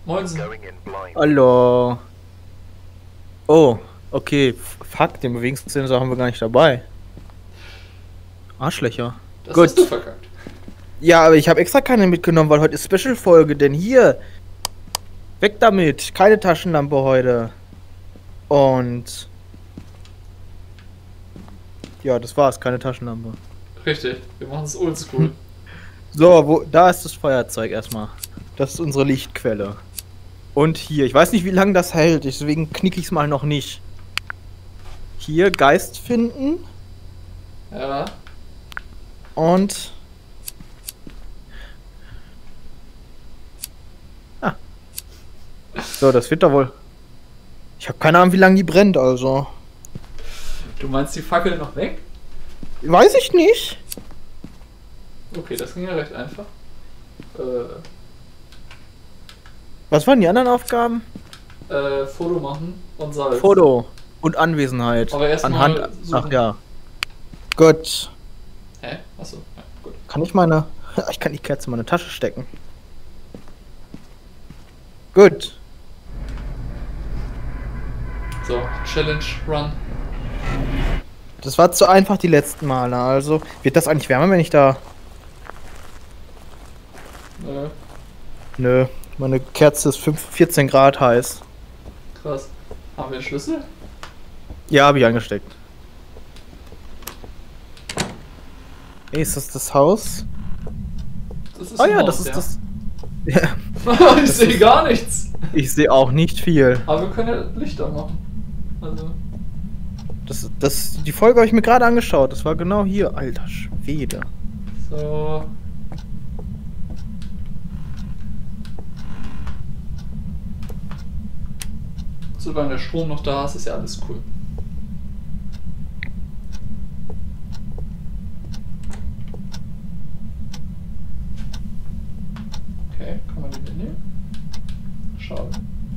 Moinsen. Hallo. Oh, okay. Fuck, den Bewegungssensor haben wir gar nicht dabei. Arschlöcher. Das Gut. hast du verkackt. Ja, aber ich habe extra keine mitgenommen, weil heute ist Special-Folge. Denn hier, weg damit. Keine Taschenlampe heute. Und ja, das war's. Keine Taschenlampe. Richtig, wir machen es oldschool. So, da ist das Feuerzeug erstmal. Das ist unsere Lichtquelle. Und hier, ich weiß nicht, wie lange das hält, deswegen knicke ich es mal noch nicht. Hier Geist finden Ja. und so, das wird doch wohl. Ich habe keine Ahnung, wie lange die brennt, also. Du meinst die Fackel noch weg? Weiß ich nicht. Okay, das ging ja recht einfach. Was waren die anderen Aufgaben? Foto machen und Salz. Foto und Anwesenheit. Aber erstmal suchen. Ach ja. Gut. Hä? Achso, ja, gut. Kann ich meine. Ich kann die Kerze in meine Tasche stecken. Gut. So, Challenge Run. Das war zu einfach die letzten Male. Also, wird das eigentlich wärmer, wenn ich da. Nö. Meine Kerze ist 14 Grad heiß. Krass. Haben wir einen Schlüssel? Ja, habe ich angesteckt. Ey, ist das das Haus? Das ist Oh ein ja, Haus, das ist das. Ja. Ich sehe gar nichts. Ich sehe auch nicht viel. Aber wir können ja Lichter machen. Also. Die Folge habe ich mir gerade angeschaut. Das war genau hier. Alter Schwede. So. Solange der Strom noch da ist, ist ja alles cool. Okay, kann man die mitnehmen? Schade.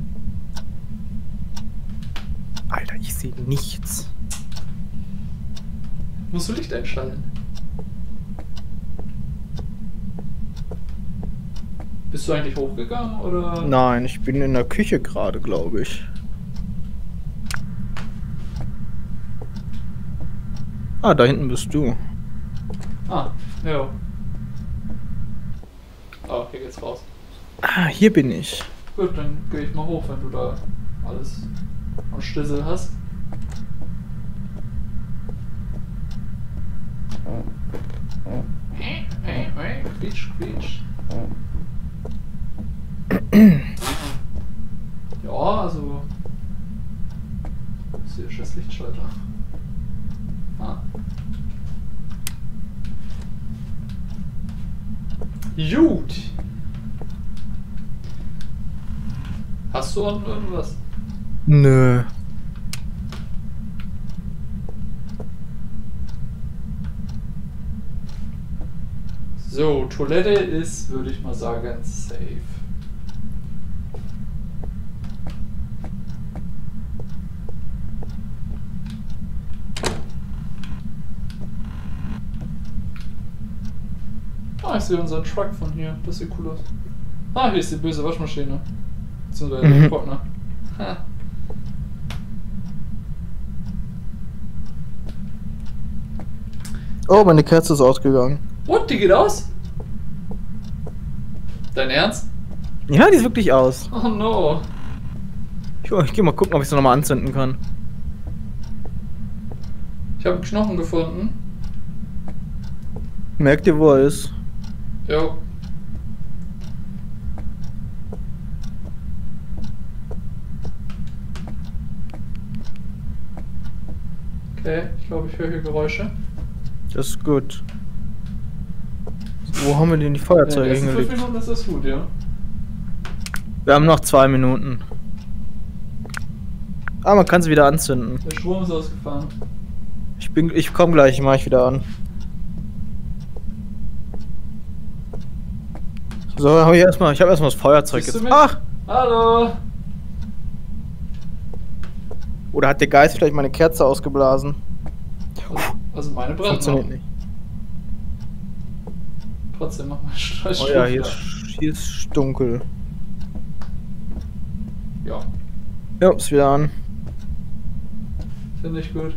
Alter, ich sehe nichts. Musst du Licht einschalten? Bist du eigentlich hochgegangen oder? Nein, ich bin in der Küche gerade, glaube ich. Ah, da hinten bist du. Ah, ja. Ah, hier geht's raus. Ah, hier bin ich. Gut, dann gehe ich mal hoch, wenn du da alles am Schlüssel hast. Quietsch, quietsch. Ja, also. Hier ist das Lichtschalter. Ah. Gut. Hast du unten irgendwas? Nö. So, Toilette ist, würde ich mal sagen, safe. Ah, ich sehe unseren Truck von hier. Das sieht cool aus. Ah, hier ist die böse Waschmaschine. Beziehungsweise der Trockner. Ha. Oh, meine Kerze ist ausgegangen. What? Die geht aus? Dein Ernst? Ja, die ist wirklich aus. Oh no. Ich geh mal gucken, ob ich sie nochmal anzünden kann. Ich habe einen Knochen gefunden. Merkt ihr, wo er ist? Jo. Okay, ich glaube, ich höre hier Geräusche. Das ist gut. Wo haben wir denn die Feuerzeuge In den ersten 5 hingelegt? Minuten ist das gut, ja. Wir haben noch 2 Minuten. Ah, man kann sie wieder anzünden. Der Strom ist ausgefahren. Ich komme gleich, mach ich wieder an. So, ich habe erstmal das Feuerzeug Siehst du jetzt. mich? Ach! Hallo! Oder hat der Geist vielleicht meine Kerze ausgeblasen? Also meine brennt noch. Funktioniert nicht. Trotzdem mach mal Strom. Oh ja, hier ist dunkel. Ja, Ja, ist wieder an. finde ich gut.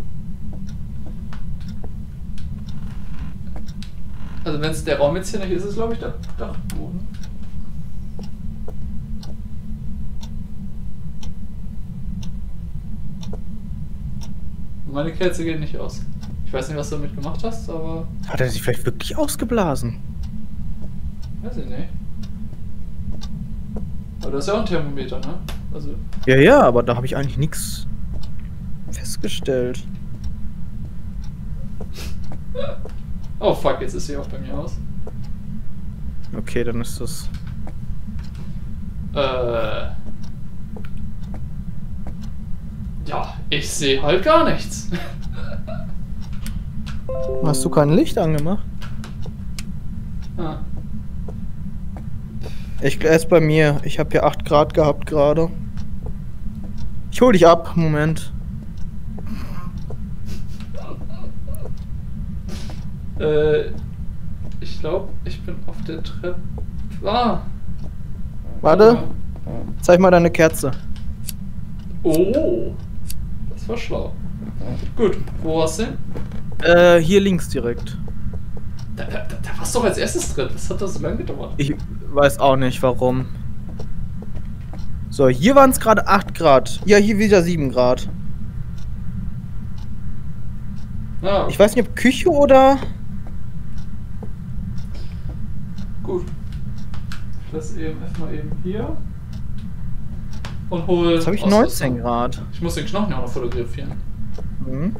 Also wenn es der Raum jetzt hier nicht ist, ist es glaube ich der Dachboden. Meine Kerze geht nicht aus. Ich weiß nicht, was du damit gemacht hast, aber... Hat er sich vielleicht wirklich ausgeblasen? Weiß ich nicht. Aber das ist ja auch ein Thermometer, ne? Also... Ja, ja, aber da habe ich eigentlich nichts festgestellt. Oh fuck, jetzt ist sie auch bei mir aus. Okay, dann ist das... Ja, ich sehe halt gar nichts. Hast du kein Licht angemacht? Ah. Er ist bei mir. Ich habe hier 8 Grad gehabt gerade. Ich hol dich ab. Moment. Ich glaube, ich bin auf der Treppe. Ah! Warte. Zeig mal deine Kerze. Oh! Das war schlau. Gut, wo warst du denn? Hier links direkt. Da warst du doch als erstes drin. Das hat doch so lange gedauert. Ich weiß auch nicht warum. So, hier waren es gerade 8 Grad. Ja, hier wieder 7 Grad. Ah, Ich weiß nicht, ob Küche oder... gut. Ich lasse eben erstmal eben hier. Und hol. Jetzt habe ich 19 Grad. Ich muss den Knochen ja auch noch fotografieren. Mhm.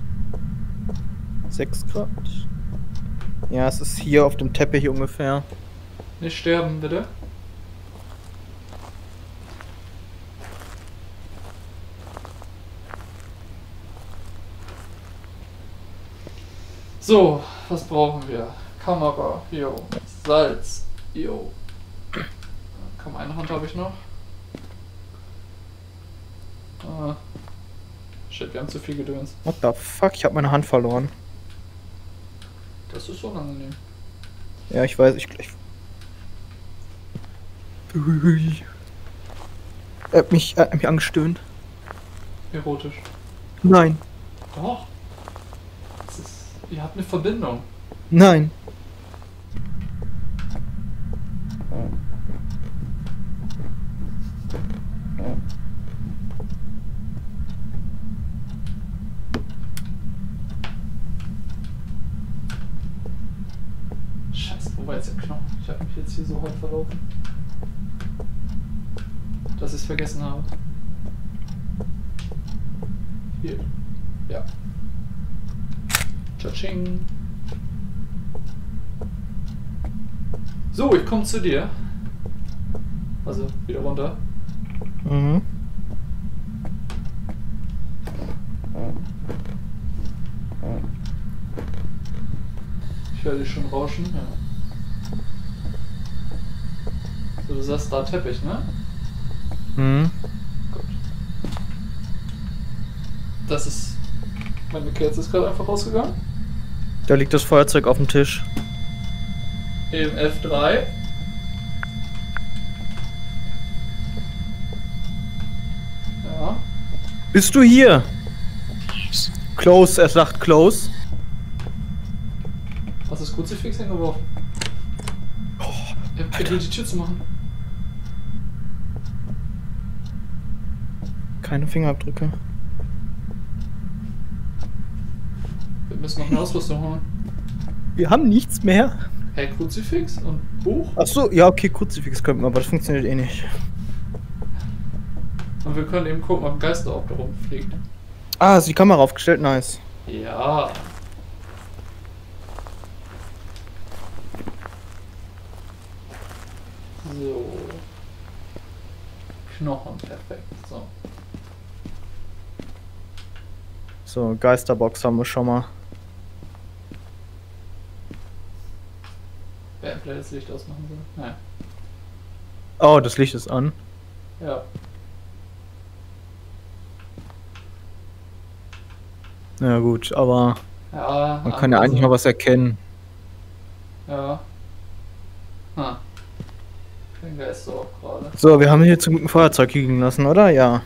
6 Grad. Ja, es ist hier auf dem Teppich ungefähr. Nicht sterben, bitte. So, was brauchen wir? Kamera, jo. Salz, jo. Komm, eine Hand habe ich noch. Shit, wir haben zu viel Gedöns. What the fuck? Ich habe meine Hand verloren. Das ist unangenehm. Ja, ich weiß, ich gleich. Er hat mich angestöhnt. Erotisch. Nein. Doch. Das ist, ihr habt eine Verbindung. Nein. Scheiße, wo war jetzt der Knochen? Ich habe mich jetzt hier so hart verlaufen. Dass ich es vergessen habe. Hier. Ja. Tschatsching. So, ich komme zu dir. Also, wieder runter. Mhm. Ich höre dich schon rauschen. Ja. So, du sagst da Teppich, ne? Mhm. Gut. Das ist... Meine Kerze ist gerade einfach rausgegangen. Da liegt das Feuerzeug auf dem Tisch. Eben F3. Ja. Bist du hier? Close, er sagt close. Hast du das Kruzifix hingeworfen? Er will die Tür zu machen. Keine Fingerabdrücke. Wir müssen noch eine Ausrüstung holen. Wir haben nichts mehr. Hey, Kruzifix und Buch? Achso, ja, okay, Kruzifix könnten wir, aber das funktioniert eh nicht. Und wir können eben gucken, ob ein Geister auch da rumfliegt. Ah, ist die Kamera aufgestellt? Nice. Ja. So. Knochen, perfekt. So. So, Geisterbox haben wir schon mal. Wir hätten vielleicht das Licht ausmachen sollen. Nein. Oh, das Licht ist an. Ja. Ja gut, aber Ja. man kann ja eigentlich noch was erkennen. Ja. Ah. Kein Geist auch gerade. So, wir haben hier zum guten Feuerzeug liegen lassen, oder? Ja.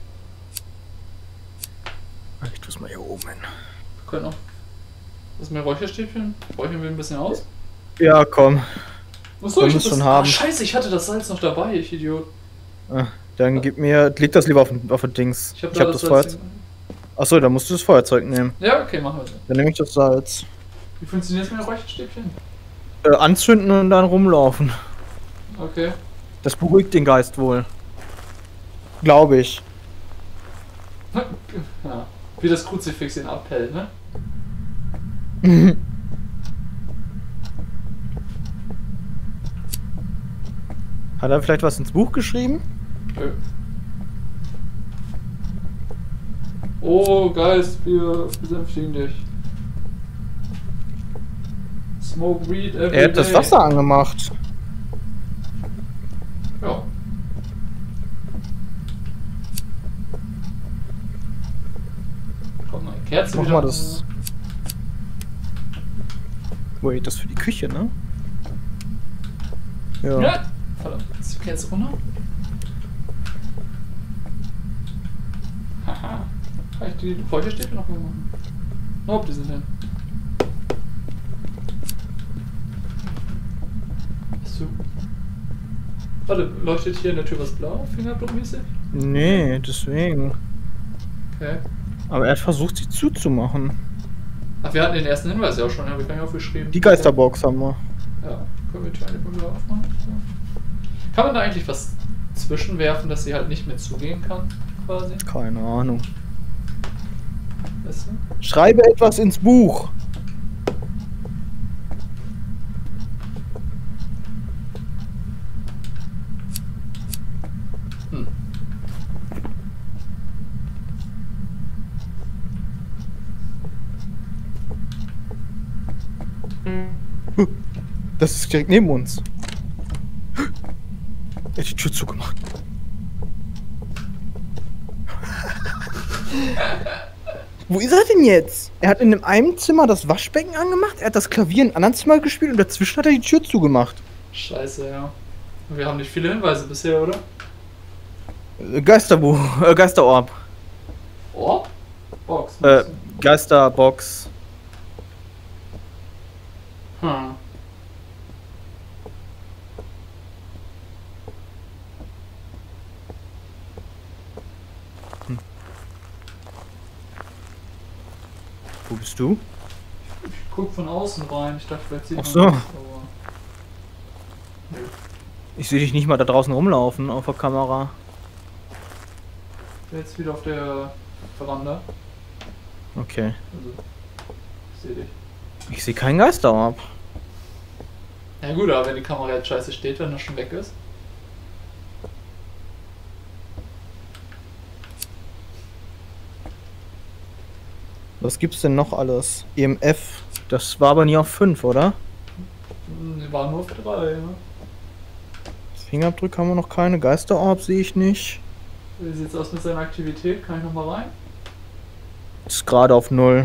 Ich tu's mal hier oben hin. Wir können auch. Das ist mir Räucherstäbchen. Räuchern wir ein bisschen aus? Ja, komm. Achso, Wir ich müssen das, schon haben. Scheiße, ich hatte das Salz noch dabei, ich Idiot. Dann gib mir. Leg das lieber auf den Dings. Ich hab das Feuerzeug. Achso, dann musst du das Feuerzeug nehmen. Ja, okay, machen wir so. Dann nehme ich das Salz. Wie funktioniert das mit dem Räucherstäbchen? Anzünden und dann rumlaufen. Okay. Das beruhigt den Geist wohl. Glaube ich. Ja. Wie das Kruzifix ihn abhält, ne? Hat er vielleicht was ins Buch geschrieben? Nö. Oh, Geist, wir besänftigen dich. Smoke weed every Er hat das day. Wasser angemacht. Ja. Komm mal, Kerze Mach wieder. mal das. Wait, das für die Küche, ne? Ja. Ja. Verdammt, ist die Kerze runter? Haha. Kann ich die Räucherstäbchen noch mal machen? Nope, die sind hin. So. Warte, leuchtet hier in der Tür was blau? Fingerabdruckmäßig? Nee, deswegen. Okay. Aber er hat versucht, sie zuzumachen. Ach, wir hatten den ersten Hinweis ja auch schon, habe ich gar nicht aufgeschrieben. Die Geisterbox haben wir. Ja, können wir die Tür einfach wieder aufmachen? So. Kann man da eigentlich was zwischenwerfen, dass sie halt nicht mehr zugehen kann, quasi? Keine Ahnung. Weißt du? Schreibe etwas ins Buch. Hm. Das ist direkt neben uns. Er hat die Tür zugemacht. Wo ist er denn jetzt? Er hat in einem Zimmer das Waschbecken angemacht, er hat das Klavier in einem anderen Zimmer gespielt und dazwischen hat er die Tür zugemacht. Scheiße, ja. Wir haben nicht viele Hinweise bisher, oder? Geisterbuch, Geisterorb. Oh? Box. Geisterbox. Hm. Wo bist du? Ich guck von außen rein. Ich dachte, vielleicht sieht man Ach so. was, aber... Nö. Ich sehe dich nicht mal da draußen rumlaufen auf der Kamera. Jetzt wieder auf der Veranda. Okay. Also, ich sehe dich. Ich sehe keinen Geisterorb. Ja gut, aber wenn die Kamera jetzt scheiße steht, wenn das schon weg ist. Was gibt's denn noch alles? EMF. Das war aber nie auf 5, oder? Die waren nur auf 3, ne? Fingerabdrücke haben wir noch keine. Geisterorb sehe ich nicht. Wie sieht's aus mit seiner Aktivität? Kann ich nochmal rein? Ist gerade auf 0.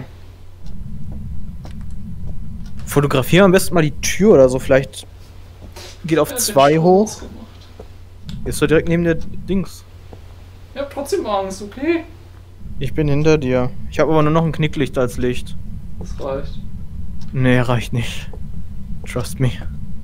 Fotografieren am besten mal die Tür oder so. Vielleicht geht auf Ja, 2 den hoch. Schmutz gemacht. Ist doch direkt neben der Dings. Ich hab trotzdem Angst, okay? Ich bin hinter dir. Ich habe aber nur noch ein Knicklicht als Licht. Das reicht. Nee, reicht nicht. Trust me.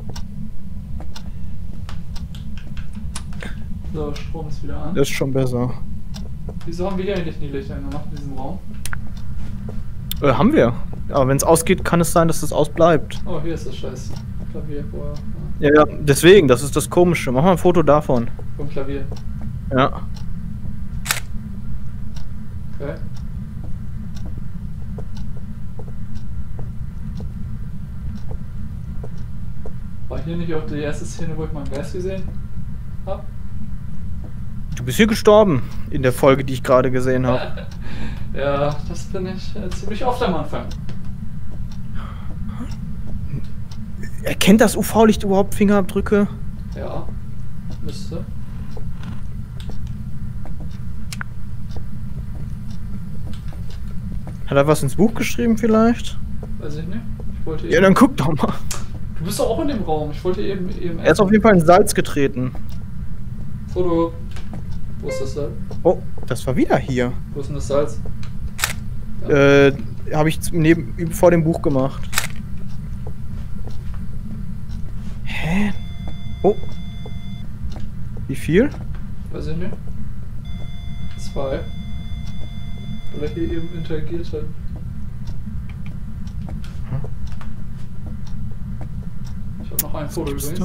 So, Strom ist wieder an. Das ist schon besser. Wieso haben wir hier eigentlich nie Lichter gemacht in diesem Raum? Haben wir. Aber wenn es ausgeht, kann es sein, dass es ausbleibt. Oh, hier ist das scheiß Klavier vorher. Ja, deswegen, das ist das Komische. Mach mal ein Foto davon. Vom Klavier. Ja. Okay. War hier nicht auch die erste Szene, wo ich meinen Geist gesehen habe? Du bist hier gestorben in der Folge, die ich gerade gesehen habe. Ja, das bin ich ziemlich oft am Anfang. Erkennt das UV-Licht überhaupt Fingerabdrücke? Ja, müsste. Hat er was ins Buch geschrieben vielleicht? Weiß ich nicht. Ich wollte Ja, dann guck doch mal. Du bist doch auch in dem Raum. Ich wollte eben Er ist auf jeden Fall in Salz getreten. Foto. Wo ist das Salz? Oh, das war wieder hier. Wo ist denn das Salz? Habe ich vor dem Buch gemacht. Hä? Oh. Wie viel? Weiß ich nicht. 2. Weil er hier eben interagiert hat. Ich habe noch ein Foto übrigens.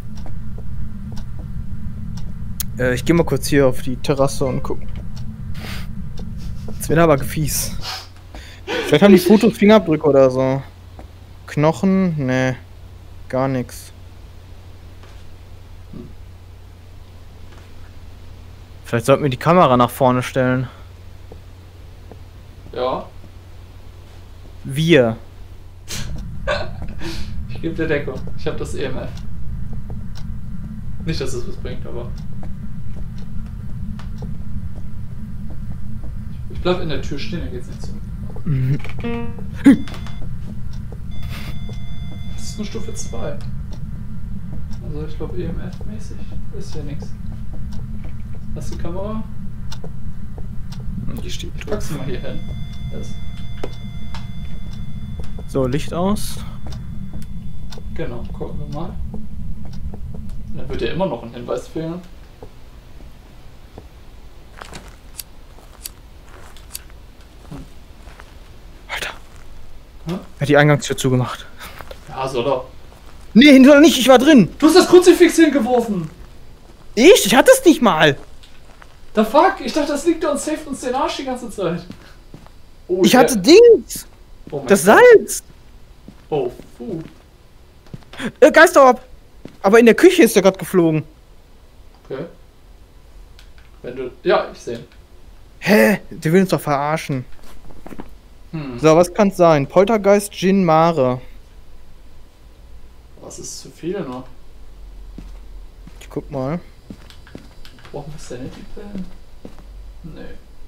Ich gehe mal kurz hier auf die Terrasse und gucken. Das wäre aber fies. Vielleicht haben die Fotos Fingerabdrücke oder so. Knochen? Nee. Gar nichts. Vielleicht sollten wir die Kamera nach vorne stellen. Ja. Wir. Ich gebe dir Deckung. Ich habe das EMF. Nicht, dass es was bringt, aber... Ich bleib in der Tür stehen, dann geht's nicht zu. Das ist nur Stufe 2. Also ich glaube EMF-mäßig ist ja nichts. Hast du die Kamera? Die steht. Ich pack sie mal hier hin. So, Licht aus. Genau, gucken wir mal. Dann wird ja immer noch ein Hinweis fehlen. Alter. Hm? Er hat die Eingangstür zugemacht. Ja, so doch. Nee, hinter nicht, ich war drin. Du hast das Kruzifix hingeworfen! Ich hatte es nicht mal. The fuck? Ich dachte, das liegt da und saved uns den Arsch die ganze Zeit. Oh, Ich hatte Dings. Oh mein Das Gott. Salz. Oh, puh. Geisterorb. Aber in der Küche ist der gerade geflogen. Okay. Wenn du... Ja, ich sehe. Hä? Der will uns doch verarschen. Hm. So, was kann's sein? Poltergeist, Djinn, Mare. Was ist zu viel noch? Ich guck mal. Brauchen wir Sanity-Pillen? Nee.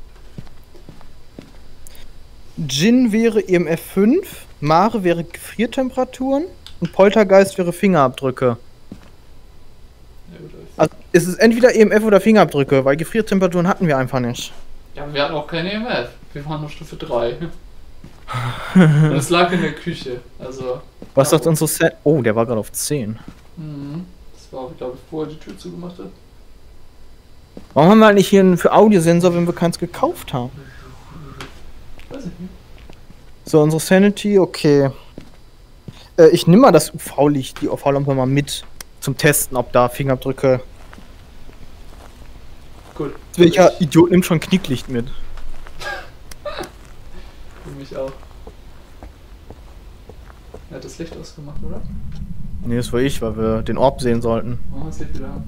Djinn wäre EMF 5, Mare wäre Gefriertemperaturen und Poltergeist wäre Fingerabdrücke. Ja, gut, Also es ist entweder EMF oder Fingerabdrücke, weil Gefriertemperaturen hatten wir einfach nicht. ja, aber wir hatten auch keine EMF. Wir waren nur Stufe 3. Und es lag in der Küche. Also. Was ja, sagt unsere Set? Oh, der war gerade auf 10. Mhm. Das war, glaube ich, vorher die Tür zugemacht hat. Warum haben wir halt nicht hier einen für Audiosensor, wenn wir keins gekauft haben? Weiß ich nicht. So, unsere Sanity, okay. Ich nehme mal das UV-Licht, die UV-Lampe mal mit zum Testen, ob da Fingerabdrücke. Gut. Welcher Idiot nimmt schon Knicklicht mit? Für mich auch. Er hat das Licht ausgemacht, oder? Nee, das war ich, weil wir den Orb sehen sollten. Oh, das Licht wieder an.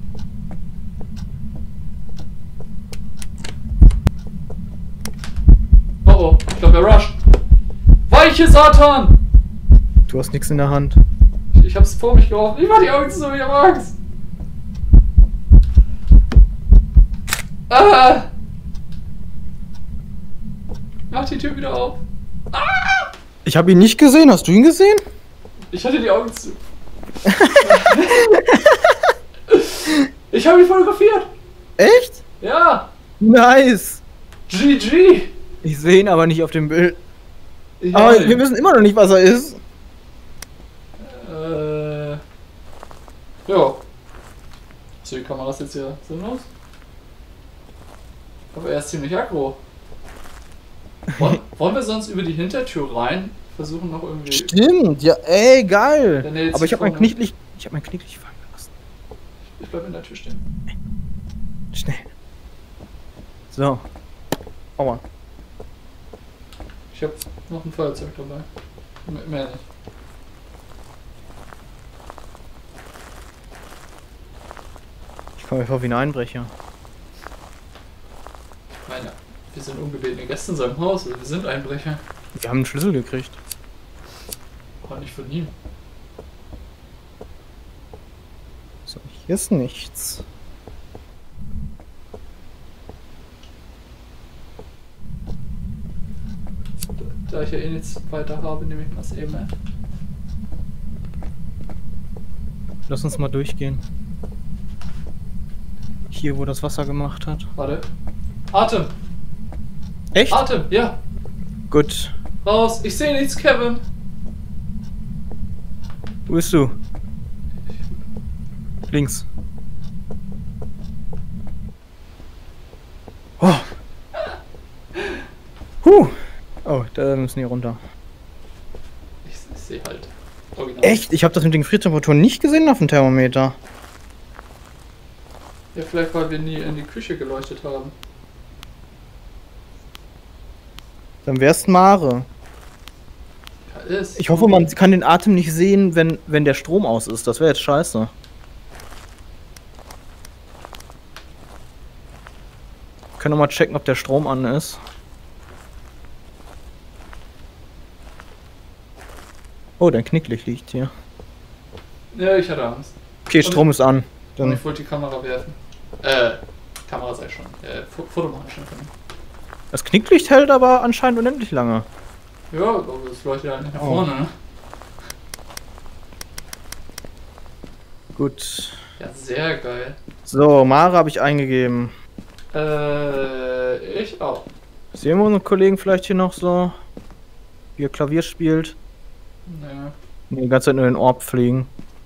Oh oh, ich glaube er rusht. Weiche Satan! Du hast nichts in der Hand. Ich hab's vor mich geworfen. Ich mach die Augen zu, ich hab Angst. Ah! Mach die Tür wieder auf. Ich habe ihn nicht gesehen. Hast du ihn gesehen? Ich hatte die Augen zu. Ich habe ihn fotografiert. Echt? Ja. Nice. GG. Ich sehe ihn aber nicht auf dem Bild. Ich Aber auch nicht. wir wissen immer noch nicht, was er ist. Ja. So, die Kamera ist jetzt ja sinnlos. Aber er ist ziemlich aggro. Wollen wir sonst über die Hintertür rein versuchen noch irgendwie... Stimmt, ja, ey, geil. Dann hält Aber ich sie habe mein vorne. Knicklicht, fallen lassen. Ich bleib in der Tür stehen. Schnell. So. Aua. Ich hab noch ein Feuerzeug dabei. Mehr nicht. Ich komme mir vor wie ein Einbrecher. Ich meine, wir sind ungebetene Gäste in seinem Haus, also wir sind Einbrecher. Wir haben einen Schlüssel gekriegt. Aber nicht von ihm. So, hier ist nichts. Da ich ja eh nichts weiter habe, nehme ich mal das EMF. Lass uns mal durchgehen. Hier, wo das Wasser gemacht hat. Warte. Atem! Echt? Atem, ja! Gut. Raus! Ich sehe nichts, Kevin! Wo bist du? Links. Oh. Oh, da müssen wir runter. Ich sehe halt. Original. Echt? Ich habe das mit den Gefriertemperaturen nicht gesehen auf dem Thermometer. Ja, vielleicht weil wir nie in die Küche geleuchtet haben. Dann wär's Mare. Ja, ist. Ich hoffe, man kann den Atem nicht sehen, wenn der Strom aus ist. Das wäre jetzt scheiße. Können wir mal checken, ob der Strom an ist. Oh, dein Knicklicht liegt hier. Ja, ich hatte Angst. Okay, Strom ist an. Und Dann ich wollte die Kamera werfen. Kamera sei schon. Foto machen schon können. das Knicklicht hält aber anscheinend unendlich lange. Ja, aber es leuchtet halt nicht nach Oh. vorne, ne? Gut. Ja, sehr geil. So, Mare habe ich eingegeben. Ich auch. Sehen wir unseren Kollegen vielleicht hier noch so? Wie er Klavier spielt. Ja. Nee, die ganze Zeit nur den Orb fliegen.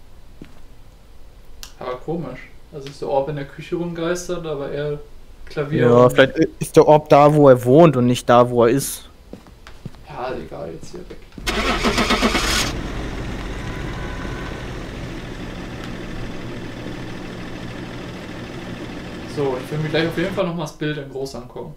Aber komisch. Also ist der Orb in der Küche rumgeistert, aber er Klavier. Ja, vielleicht ist der Orb da, wo er wohnt und nicht da, wo er ist. Ja, egal, jetzt hier weg. So, ich will mir gleich auf jeden Fall nochmal das Bild in groß angucken.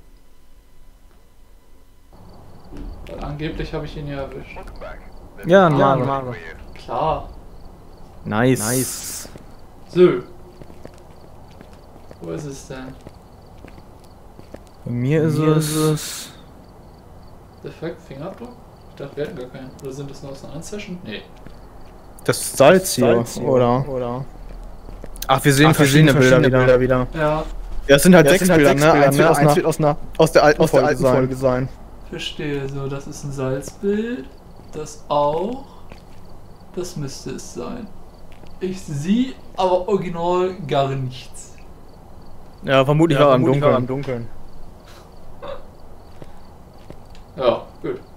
Weil angeblich habe ich ihn ja erwischt. Ja, Mare. Klar. Nice. So. Wo ist es denn? Bei mir ist es. Defekt Fingerabdruck? Ich dachte, wir hätten gar keinen. Oder sind das nur aus einer Session? Nee. Das Salz hier, oder? Ach, wir sehen verschiedene Bilder wieder. Ja, Ja, es sind halt 6 Bilder, ne? Eins wird aus der alten Folge sein. verstehe. So, das ist ein Salzbild. Das auch. Das müsste es sein. Ich sehe aber original gar nichts. Ja, vermutlich war er im Dunkeln. Ja, gut.